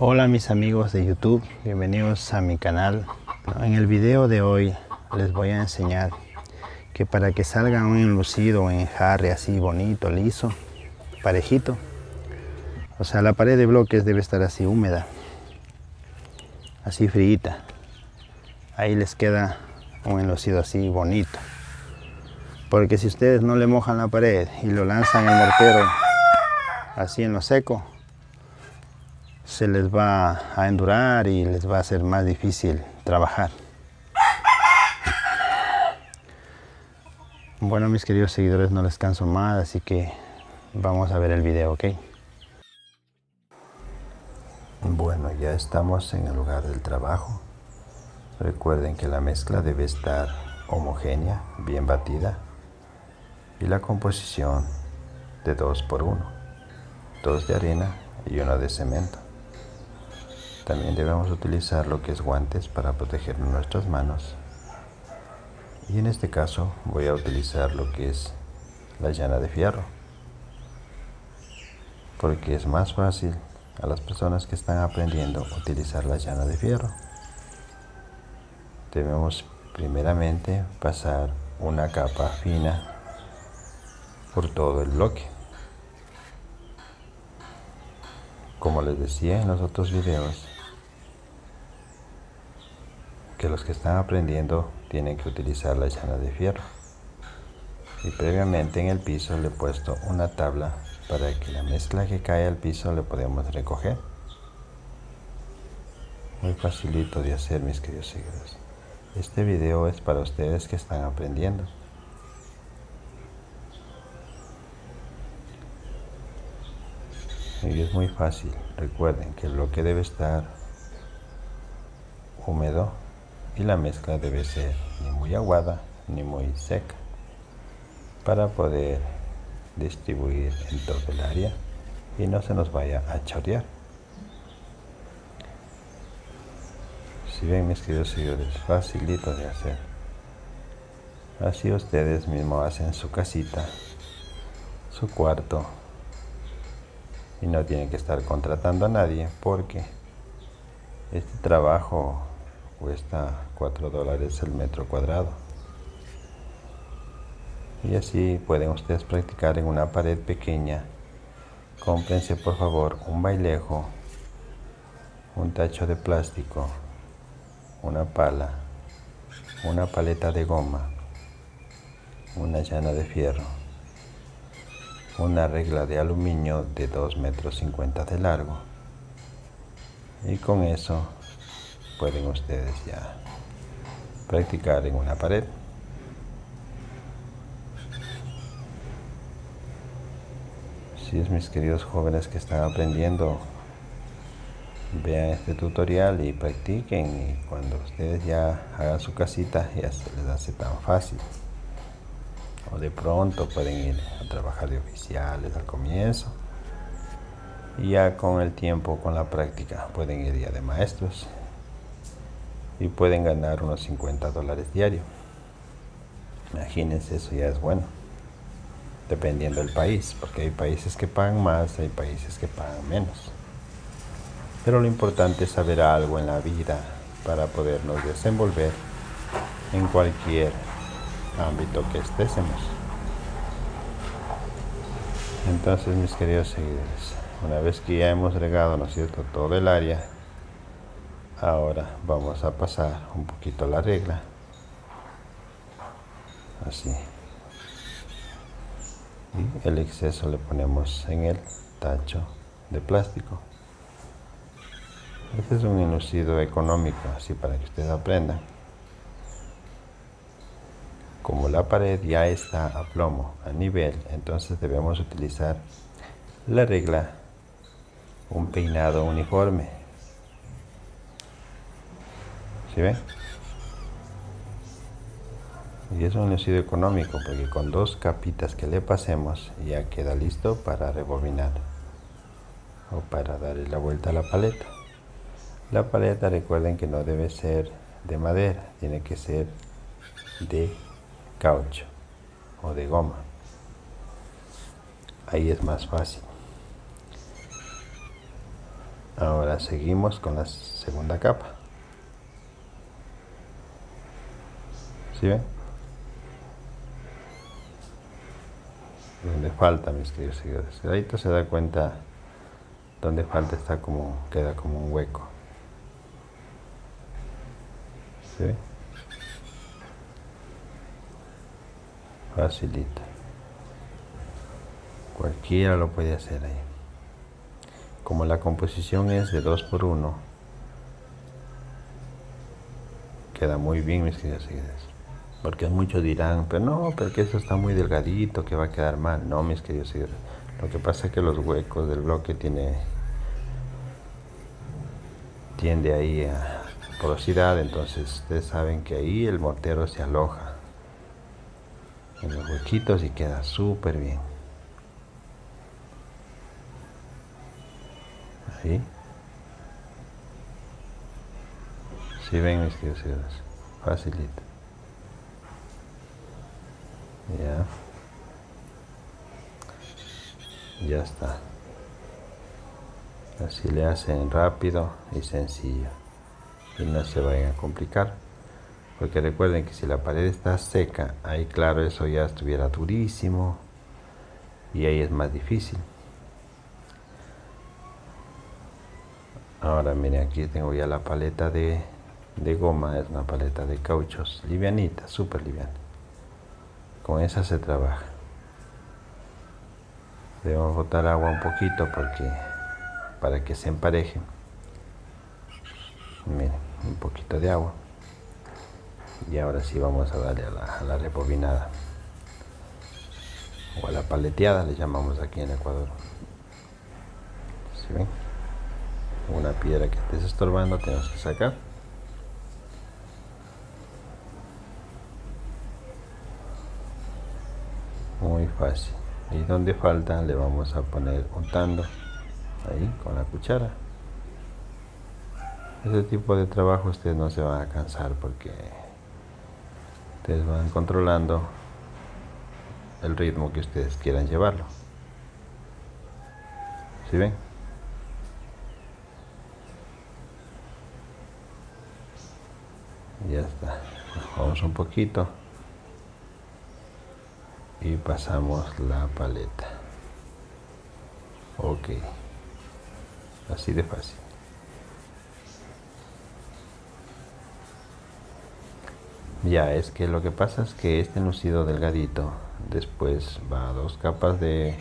Hola mis amigos de YouTube, bienvenidos a mi canal. En el video de hoy les voy a enseñar que para que salga un enlucido, un enjarre así bonito, liso, parejito, o sea, la pared de bloques debe estar así húmeda, así friita. Ahí les queda un enlucido así bonito. Porque si ustedes no le mojan la pared y lo lanzan en el mortero así en lo seco, se les va a endurar y les va a ser más difícil trabajar. Bueno, mis queridos seguidores, no les canso más, así que vamos a ver el video, ¿ok? Bueno, ya estamos en el lugar del trabajo. Recuerden que la mezcla debe estar homogénea, bien batida, y la composición de 2 por 1, 2 de arena y 1 de cemento. También debemos utilizar lo que es guantes para proteger nuestras manos. Y en este caso voy a utilizar lo que es la llana de fierro, porque es más fácil a las personas que están aprendiendo a utilizar la llana de fierro. Debemos primeramente pasar una capa fina por todo el bloque. Como les decía en los otros videos, que los que están aprendiendo tienen que utilizar la llana de fierro. Y previamente en el piso le he puesto una tabla para que la mezcla que cae al piso le podamos recoger. Muy facilito de hacer, mis queridos seguidores. Este video es para ustedes que están aprendiendo. Y es muy fácil. Recuerden que el bloque debe estar húmedo y la mezcla debe ser ni muy aguada ni muy seca para poder distribuir en todo el área y no se nos vaya a chorrear. Si ven, mis queridos seguidores, facilito de hacer. Así ustedes mismos hacen su casita, su cuarto, y no tienen que estar contratando a nadie, porque este trabajo cuesta $4 el metro cuadrado. Y así pueden ustedes practicar en una pared pequeña. Cómprense por favor un bailejo, un tacho de plástico, una pala, una paleta de goma, una llana de fierro, una regla de aluminio de 2,50 metros de largo, y con eso pueden ustedes ya practicar en una pared. Si es, mis queridos jóvenes que están aprendiendo, vean este tutorial y practiquen, y cuando ustedes ya hagan su casita ya se les hace tan fácil. O de pronto pueden ir a trabajar de oficiales al comienzo, y ya con el tiempo, con la práctica, pueden ir ya de maestros y pueden ganar unos $50 diarios. Imagínense, eso ya es bueno, dependiendo del país, porque hay países que pagan más, hay países que pagan menos. Pero lo importante es saber algo en la vida para podernos desenvolver en cualquier ámbito que estemos. Entonces, mis queridos seguidores, una vez que ya hemos regado, ¿no es cierto?, todo el área, ahora vamos a pasar un poquito la regla, así, y el exceso le ponemos en el tacho de plástico. Este es un enlucido económico, así para que ustedes aprendan. Como la pared ya está a plomo, a nivel, entonces debemos utilizar la regla, un peinado uniforme. ¿Sí ven? Y es un enlucido económico porque con 2 capitas que le pasemos ya queda listo para rebobinar o para darle la vuelta a la paleta. La paleta, recuerden que no debe ser de madera, tiene que ser de caucho o de goma. Ahí es más fácil. Ahora seguimos con la segunda capa. ¿Sí ven? Donde falta, mis queridos seguidores. Ahorita se da cuenta donde falta, queda como un hueco. ¿Sí ven? Facilito. Cualquiera lo puede hacer ahí. Como la composición es de 2 por 1, queda muy bien, mis queridos seguidores. Porque muchos dirán, pero no, porque eso está muy delgadito, que va a quedar mal. No, mis queridos seguidores. Lo que pasa es que los huecos del bloque tiende ahí a porosidad, entonces ustedes saben que ahí el mortero se aloja en los huequitos y queda súper bien. Ahí. Si ven, mis queridos seguidores, facilito. Ya está. Así le hacen rápido y sencillo y no se vayan a complicar, porque recuerden que si la pared está seca, ahí claro, eso ya estuviera durísimo y ahí es más difícil. Ahora miren, aquí tengo ya la paleta de goma, es una paleta de cauchos livianita, súper liviana. Con esa se trabaja. Debemos botar agua un poquito para que se empareje. Miren, un poquito de agua. Y ahora sí vamos a darle a la rebobinada. O a la paleteada, le llamamos aquí en Ecuador. ¿Sí ven? Una piedra que estés estorbando tenemos que sacar. Muy fácil. Y donde falta le vamos a poner untando ahí con la cuchara. Ese tipo de trabajo ustedes no se van a cansar porque ustedes van controlando el ritmo que ustedes quieran llevarlo. ¿Sí ven? Ya está. Vamos un poquito y pasamos la paleta. Ok. Así de fácil. Ya, es que lo que pasa es que este enlucido delgadito después va a 2 capas de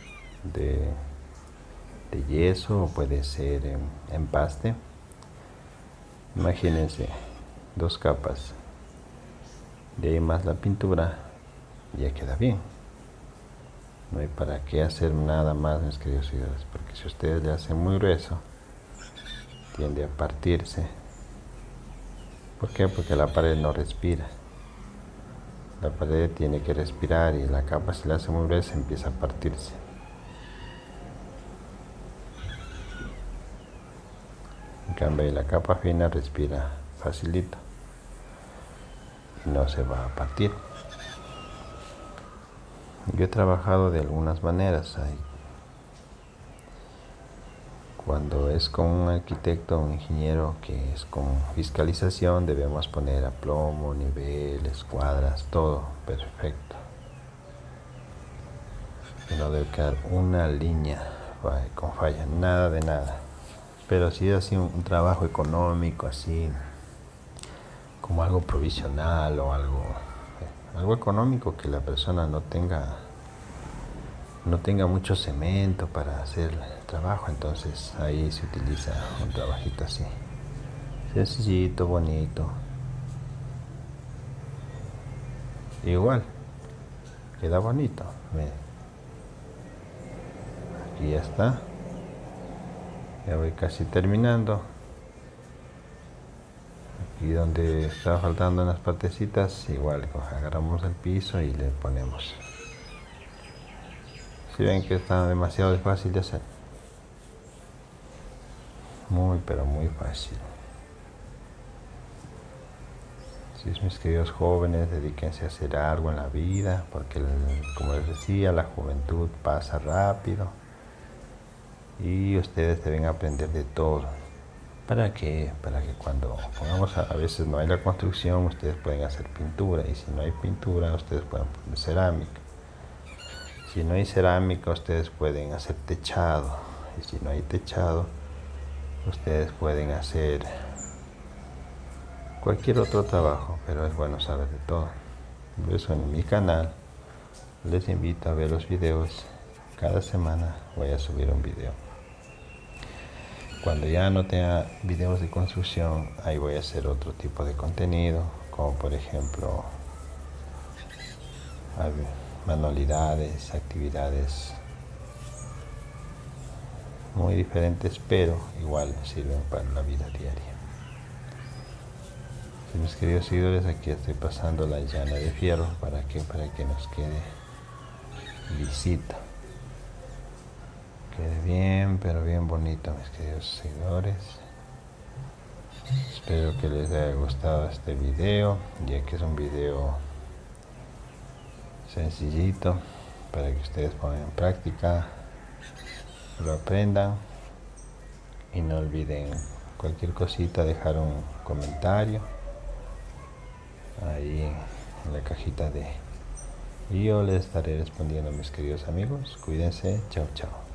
yeso, o puede ser en empaste. Imagínense, 2 capas. De ahí más la pintura, ya queda bien. No hay para qué hacer nada más, mis queridos seguidores, porque si ustedes le hacen muy grueso, tiende a partirse. ¿Por qué? Porque la pared no respira. La pared tiene que respirar y la capa, si la hace muy gruesa, empieza a partirse. En cambio, la capa fina respira facilito y no se va a partir. Yo he trabajado de algunas maneras. Cuando es con un arquitecto o un ingeniero que es con fiscalización, debemos poner aplomo, niveles, cuadras, todo perfecto. No debe quedar una línea con falla, nada de nada. Pero si es así un trabajo económico, así como algo provisional o algo económico, que la persona no tenga mucho cemento para hacer el trabajo, entonces ahí se utiliza un trabajito así, sencillito, bonito. Igual, queda bonito. Miren. Aquí ya está. Ya voy casi terminando. Aquí donde está faltando unas partecitas, igual agarramos el piso y le ponemos. Si ven que está demasiado fácil de hacer. Muy, pero muy fácil. Si mis queridos jóvenes, dedíquense a hacer algo en la vida, porque como les decía, la juventud pasa rápido. y ustedes deben aprender de todo. ¿Para qué? Para que cuando pongamos, a veces no hay la construcción, ustedes pueden hacer pintura, y si no hay pintura, ustedes pueden poner cerámica. Si no hay cerámica, ustedes pueden hacer techado, y si no hay techado, ustedes pueden hacer cualquier otro trabajo, pero es bueno saber de todo. Por eso en mi canal les invito a ver los videos. Cada semana voy a subir un video. Cuando ya no tenga videos de construcción, ahí voy a hacer otro tipo de contenido, como por ejemplo manualidades, actividades muy diferentes, pero igual sirven para la vida diaria. Mis queridos seguidores, aquí estoy pasando la llana de fierro para que nos quede lisito, quede bien, pero bien bonito, mis queridos seguidores. Espero que les haya gustado este video, ya que es un video sencillito para que ustedes pongan en práctica, lo aprendan, y no olviden cualquier cosita dejar un comentario ahí en la cajita y yo les estaré respondiendo, mis queridos amigos. Cuídense, chao chao.